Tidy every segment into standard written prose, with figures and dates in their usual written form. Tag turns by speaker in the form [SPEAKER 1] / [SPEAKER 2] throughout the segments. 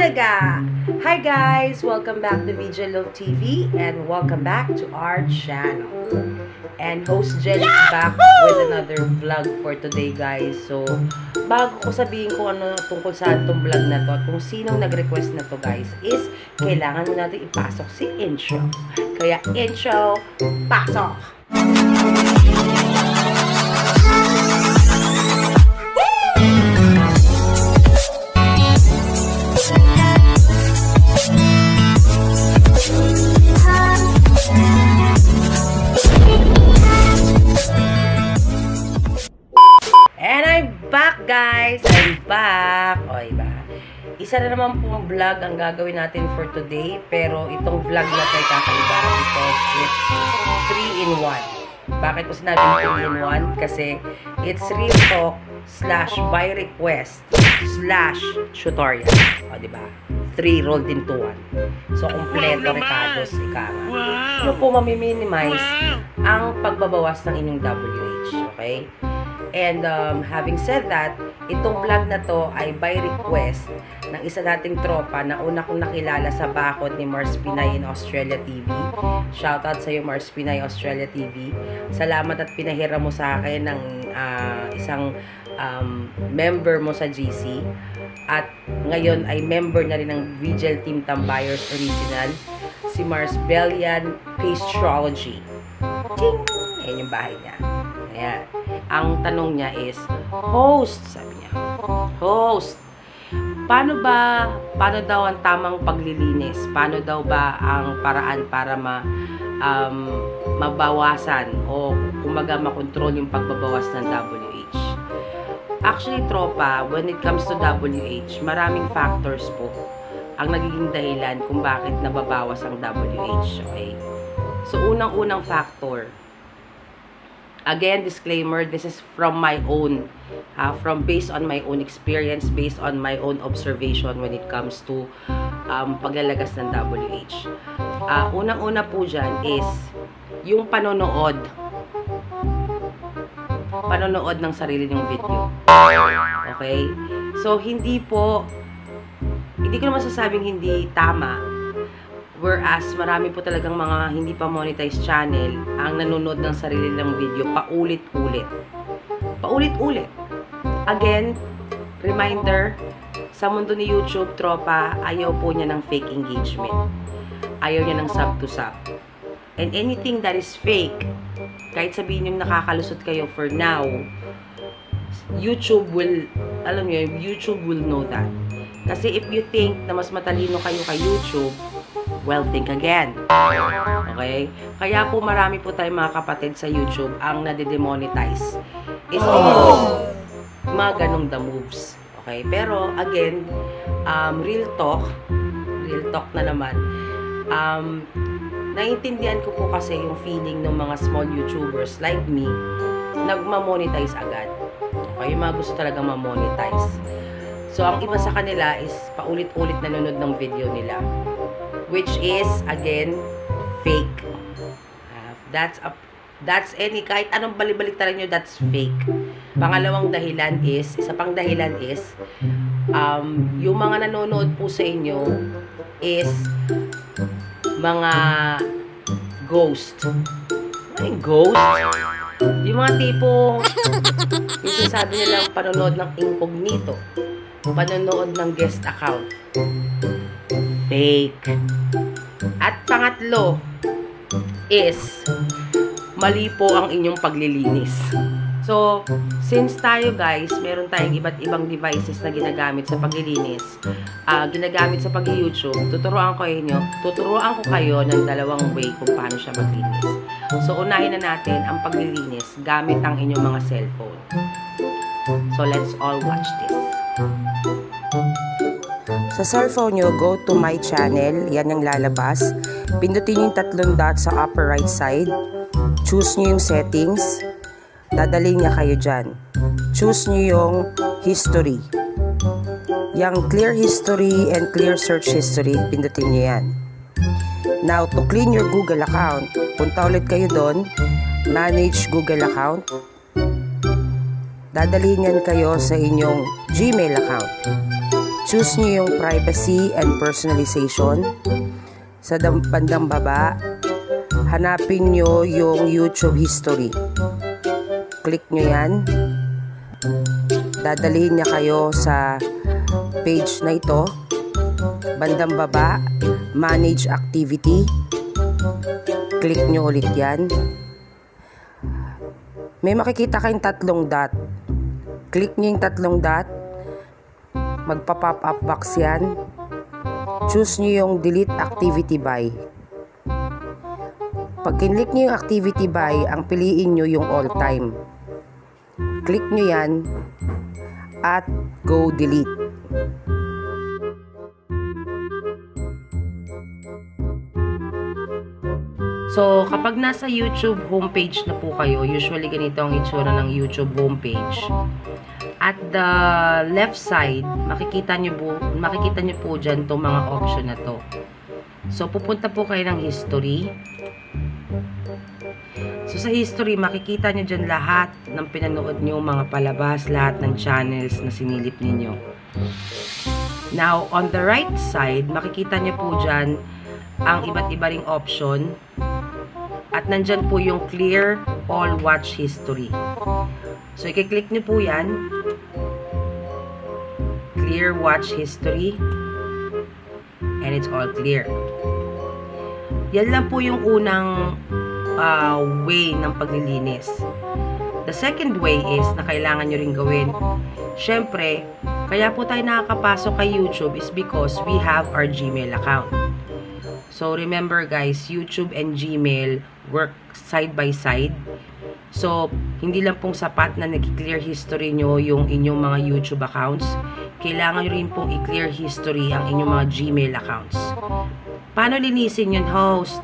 [SPEAKER 1] talaga! Hi guys! Welcome back to VJLove TV and welcome back to our channel. And host Jen is back with another vlog for today guys. So, bago ko sabihin kung ano tungkol sa itong vlog na to at kung sinong nag-request na to guys is kailangan mo natin ipasok si intro. Kaya intro, pasok! Guys, I'm back. O, iba. Isa na naman pong vlog ang gagawin natin for today. Pero itong vlog na tayo kakaiba because it's 3-in-1. Bakit ko sinabing 3-in-1? Kasi it's real talk / by request / tutorial. O, diba? 3 rolled into 1. So, kompleto recados, ika nga. Ano po mamiminimize ang pagbabawas ng inyong WH. Okay? And having said that, itong vlog na to ay by request ng isa nating tropa na una kong nakilala sa bakod ni Mars Pinay in Australia TV. Shoutout sa iyo Mars Pinay Australia TV. Salamat at pinahira mo sa akin ng isang member mo sa GC. At ngayon ay member na rin ng VJL Team Tambayers Original, si Mars Bellian Pastrology. Ching! Ayan yung bahay niya. Ayan. Ang tanong niya is, host, sabi niya. Host, paano daw ang tamang paglilinis? Paano daw ba ang paraan para mabawasan o kumaga makontrol yung pagbabawas ng WH? Actually, tropa, when it comes to WH, maraming factors po ang nagiging dahilan kung bakit nababawas ang WH. Okay? So, unang-unang factor, again, disclaimer, this is from my own, based on my own experience, based on my own observation when it comes to paglalagas ng WH. Unang-una po dyan is yung panonood ng sarili ng video. Okay? So, hindi ko naman sasabing hindi tama. Whereas, marami po talagang mga hindi pa monetized channel ang nanonood ng sarili ng video paulit-ulit. Paulit-ulit. Again, reminder, sa mundo ni YouTube, tropa, ayaw po niya ng fake engagement. Ayaw niya ng sub-to-sub. And anything that is fake, kahit sabihin yung nakakalusot kayo for now, YouTube will know that. Kasi if you think na mas matalino kayo kay YouTube, well, think again. Okay? Kaya po marami po tayong mga kapatid sa YouTube ang nade-demonetize. Is because mga ganong the moves. Okay? Pero, again, real talk na naman. Naiintindihan ko po kasi yung feeling ng mga small YouTubers like me, nagmamonetize agad. Okay? Yung mga gusto talagang mamonetize. So, ang iba sa kanila is paulit-ulit nanonood ng video nila. Which is, again, fake. That's any, kahit anong balik-baliktaran nyo, that's fake. Pangalawang dahilan is, isa pang dahilan is, yung mga nanonood po sa inyo is mga ghost. Ay, ghost? Yung mga tipong, yung sinasabi nilang panonood ng incognito. Panonood ng guest account. Fake. At pangatlo is mali po ang inyong paglilinis. So, since tayo guys, meron tayong iba't ibang devices na ginagamit sa paglilinis, ginagamit sa pag-YouTube, tuturuan ko kayo ng dalawang way kung paano siya maglinis. So, unahin na natin ang paglilinis gamit ang inyong mga cellphone. So, let's all watch this. Sa cellphone nyo, go to my channel. Yan yung lalabas. Pindutin yung 3 dots sa upper right side. Choose nyo yung settings. Dadalhin niya kayo dyan. Choose nyo yung history. Yung clear history and clear search history, pindutin nyo yan. Now, to clean your Google account, punta ulit kayo doon. Manage Google account. Dadalhin yan kayo sa inyong Gmail account. choose nyo yung privacy and personalization. Sa bandang baba, hanapin nyo yung YouTube history. Click nyo yan. Dadalhin niya kayo sa page na ito. Bandang baba, manage activity. Click nyo ulit yan. May makikita kayong 3 dot. Click nyo yung 3 dot. Magpa-pop up box yan. Choose nyo yung delete activity by. Pag kinlik nyo yung activity by, ang piliin nyo yung all time. Click nyo yan at go delete. So, kapag nasa YouTube homepage na po kayo, usually ganito ang itsura ng YouTube homepage. At the left side, makikita nyo po dyan itong mga option na to. So, pupunta po kayo ng history. So, sa history, makikita nyo dyan lahat ng pinanood nyo, mga palabas, lahat ng channels na sinilip ninyo. Now, on the right side, makikita nyo po dyan ang iba't iba ring option. At nandyan po yung clear all watch history. So, i-click nyo po yan. Clear watch history. And it's all clear. Yan lang po yung unang way ng paglilinis. The second way is na kailangan nyo rin gawin. Syempre, kaya po tayo nakakapasok kay YouTube is because we have our Gmail account. So, remember guys, YouTube and Gmail work side by side. So, hindi lang pong sapat na nag-clear history nyo yung inyong mga YouTube accounts. Kailangan nyo rin pong i-clear history ang inyong mga Gmail accounts. Paano linisin yun, host?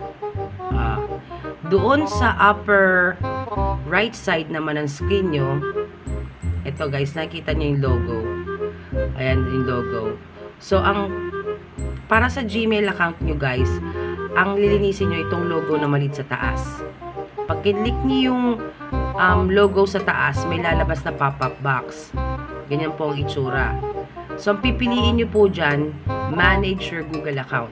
[SPEAKER 1] Doon sa upper right side naman ng screen nyo, ito guys, nakikita nyo yung logo. Ayan yung logo. So, para sa Gmail account nyo guys, ang lilinisin nyo itong logo na maliit sa taas. Pag kinlik nyo yung logo sa taas, may lalabas na pop-up box. Ganyan po ang itsura. So, ang pipiliin nyo po dyan, manage your Google account.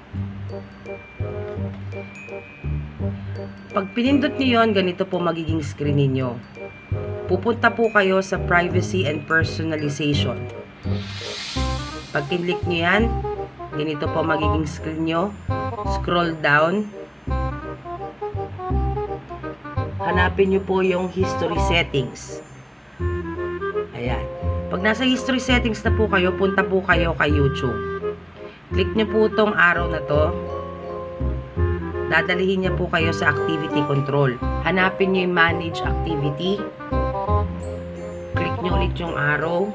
[SPEAKER 1] Pag pinindot nyo yun, ganito po magiging screen ninyo. Pupunta po kayo sa privacy and personalization. Pag kinlik nyo yan, ganito po magiging screen nyo. Scroll down. Hanapin nyo po yung history settings. Ayan. Pag nasa history settings na po kayo, punta po kayo kay YouTube. Click nyo po itong arrow na to. Dadalihin niya po kayo sa activity control. Hanapin nyo yung manage activity. Click nyo ulit yung arrow.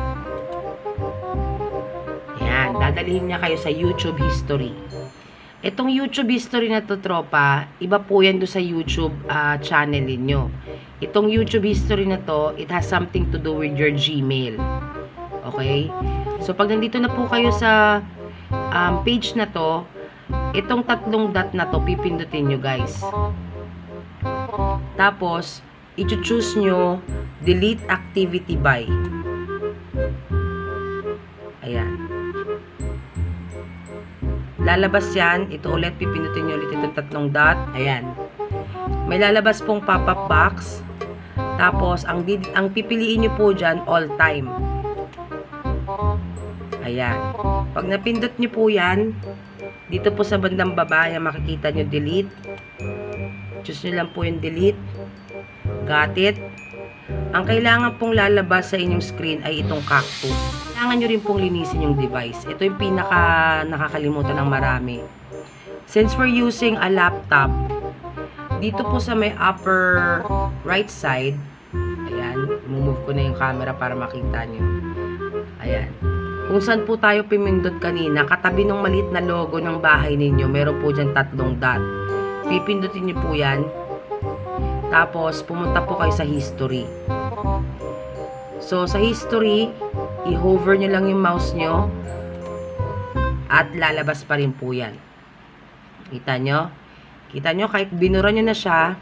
[SPEAKER 1] Ayan. Dadalihin niya kayo sa YouTube history. Itong YouTube history na to, tropa, iba po yan do sa YouTube channel ninyo. Itong YouTube history na to, it has something to do with your Gmail. Okay? So, pag nandito na po kayo sa page na to, itong 3 dot na to, pipindutin nyo guys. Tapos, i-choose nyo, delete activity by. Ayan. Lalabas yan. Ito ulit, pipindutin nyo ulit itong 3 dot. Ayan. May lalabas pong pop-up box. Tapos, ang pipiliin nyo po dyan, all time. Ayan. Pag napindot nyo po yan, dito po sa bandang baba, yan makikita nyo delete. Choose nyo lang po yung delete. Got it? Ang kailangan pong lalabas sa inyong screen ay itong cactus. Kailangan nyo rin pong linisin yung device. Ito yung pinaka nakakalimutan ng marami. Since we're using a laptop, dito po sa may upper right side, ayan, move ko na yung camera para makita nyo. Ayan. Kung saan po tayo pimindot kanina, katabi ng maliit na logo ng bahay ninyo, meron po dyan 3 dot. Pipindutin nyo po yan. Tapos, pumunta po kayo sa history. So, sa history, i-hover nyo lang yung mouse nyo at lalabas pa rin po yan. Kita nyo? Kita nyo, kahit binura nyo na siya,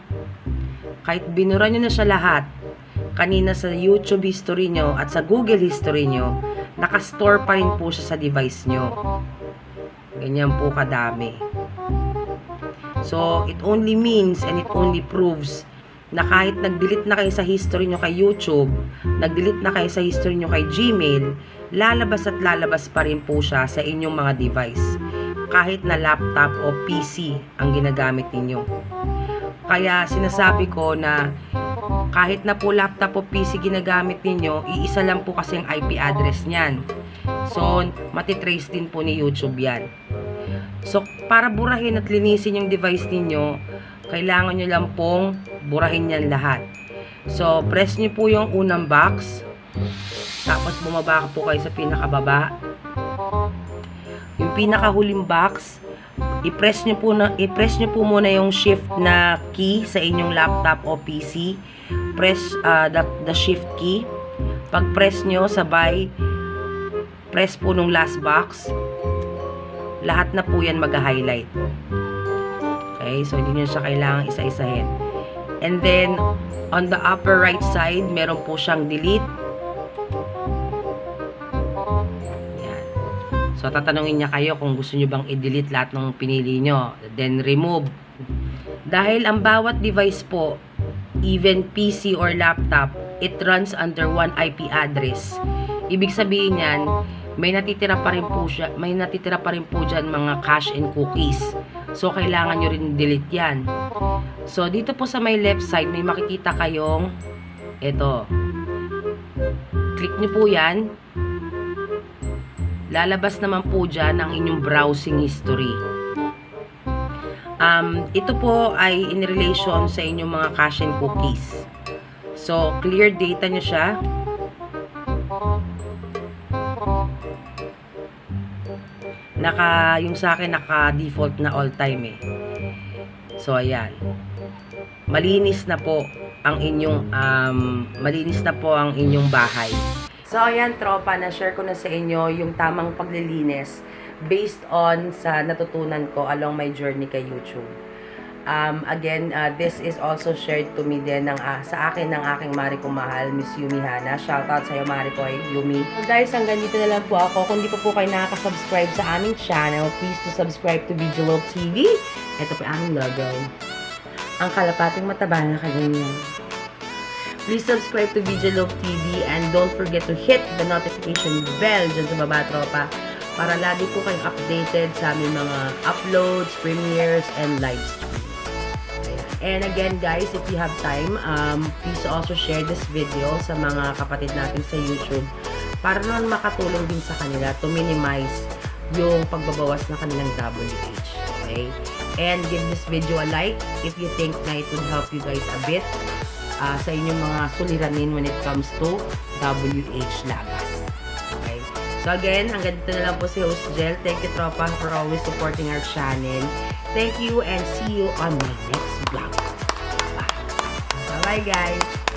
[SPEAKER 1] lahat, kanina sa YouTube history nyo at sa Google history nyo, nakastore pa rin po siya sa device nyo. Ganyan po kadami. So, it only means and it only proves na kahit nag-delete na kayo sa history nyo kay YouTube, nag-delete na kayo sa history nyo kay Gmail, lalabas at lalabas pa rin po siya sa inyong mga device. Kahit na laptop o PC ang ginagamit ninyo. Kaya sinasabi ko na kahit na po laptop o PC ginagamit ninyo, iisa lang po kasi ang IP address niyan. So, matitrace din po ni YouTube yan. So, para burahin at linisin yung device ninyo, kailangan nyo lang pong burahin yan lahat. So, press nyo po yung unang box. Tapos, bumaba po kayo sa pinakababa. Yung pinakahuling box, i-press nyo po muna yung shift na key sa inyong laptop o PC. Press the shift key. Pag press nyo, sabay, press po nung last box. Lahat na po yan mag-highlight. Okay, so hindi nyo siya kailangan isa-isahin. And then, on the upper right side, meron po siyang delete. Yan. So, tatanungin niya kayo kung gusto nyo bang i-delete lahat ng pinili nyo. Then, remove. Dahil ang bawat device po, even PC or laptop, it runs under one IP address. Ibig sabihin yan, may natitira pa rin po dyan mga cache and cookies. So, kailangan nyo rin delete yan. So, dito po sa may left side, may makikita kayong ito. Click nyo po yan. Lalabas naman po dyan ang inyong browsing history. Ito po ay in relation sa inyong mga cache and cookies. So, clear data nyo siya. Yung sa akin naka-default na all time eh. So ayan. Malinis na po ang inyong bahay. So ayan tropa, na-share ko na sa inyo yung tamang paglilinis based on sa natutunan ko along my journey kay YouTube. Again, this is also shared to me din sa akin ng aking mari kong mahal, Miss Yumi Hana. Shoutout sa iyo, mari ko, Yumi. So, guys, hanggang dito na lang po ako. Kung di pa po kayo nakaka-subscribe sa aming channel, please to subscribe to Posibleng TV. Ito po aming logo. Ang kalapating mataba na kaganyan. Please subscribe to Posibleng TV and don't forget to hit the notification bell dyan sa baba, tropa, para lagi po kayong updated sa aming mga uploads, premieres, and live streams. And again guys, if you have time, please also share this video sa mga kapatid natin sa YouTube para naman makatulong din sa kanila to minimize yung pagbabawas na kanilang WH. Okay? And give this video a like if you think na it would help you guys a bit sa inyong mga suliranin when it comes to WH Lugas. Okay? So again, hanggang dito na lang po si Host Jel. Thank you, tropa, for always supporting our channel. Thank you and see you on my next vlog. Bye. Bye-bye, guys.